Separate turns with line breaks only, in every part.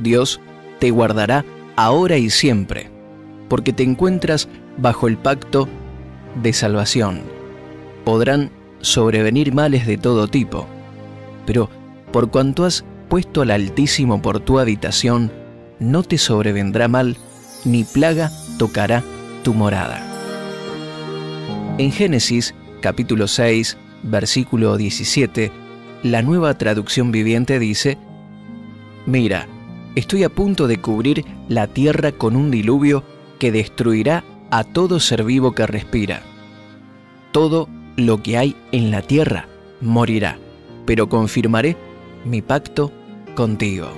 Dios te guardará ahora y siempre, porque te encuentras bajo el pacto de salvación. Podrán sobrevenir males de todo tipo, pero por cuanto has puesto al Altísimo por tu habitación, no te sobrevendrá mal, ni plaga tocará tu morada. En Génesis, capítulo 6, versículo 17, la Nueva Traducción Viviente dice: Mira, estoy a punto de cubrir la tierra con un diluvio que destruirá a todo ser vivo que respira. Todo lo que hay en la tierra morirá, pero confirmaré mi pacto contigo.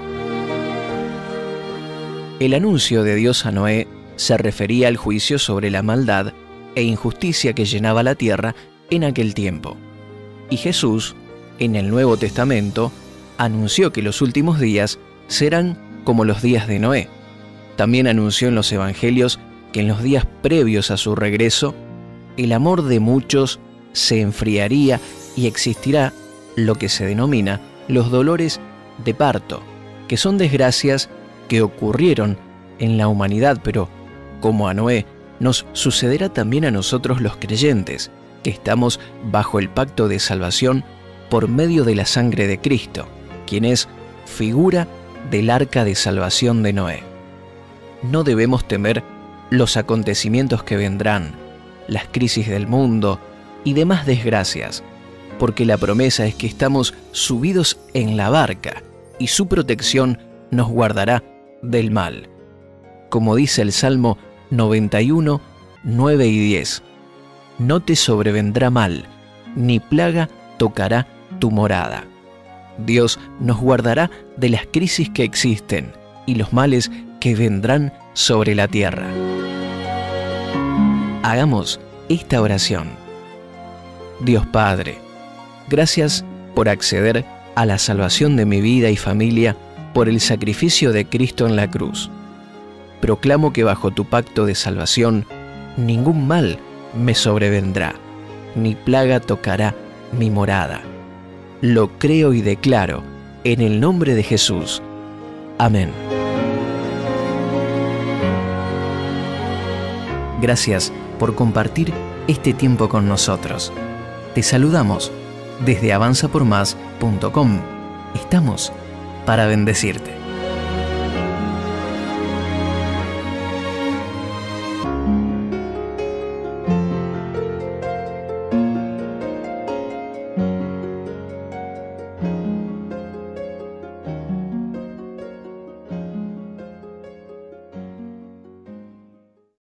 El anuncio de Dios a Noé se refería al juicio sobre la maldad e injusticia que llenaba la tierra en aquel tiempo. Y Jesús, en el Nuevo Testamento, anunció que los últimos días serán como los días de Noé. También anunció en los Evangelios que en los días previos a su regreso, el amor de muchos se enfriaría y existirá lo que se denomina los dolores de parto, que son desgracias que ocurrieron en la humanidad, pero como a Noé, nos sucederá también a nosotros los creyentes, que estamos bajo el pacto de salvación por medio de la sangre de Cristo, quien es figura del arca de salvación de Noé. No debemos temer los acontecimientos que vendrán, las crisis del mundo y demás desgracias, porque la promesa es que estamos subidos en la barca y su protección nos guardará del mal. Como dice el Salmo 91, 9 y 10, no te sobrevendrá mal, ni plaga tocará tu morada. Dios nos guardará de las crisis que existen y los males que vendrán sobre la tierra. Hagamos esta oración. Dios Padre, gracias por acceder a la salvación de mi vida y familia por el sacrificio de Cristo en la cruz. Proclamo que bajo tu pacto de salvación ningún mal me sobrevendrá, ni plaga tocará mi morada. Lo creo y declaro en el nombre de Jesús. Amén. Gracias por compartir este tiempo con nosotros. Te saludamos desde avanzapormás.com. Estamos para bendecirte.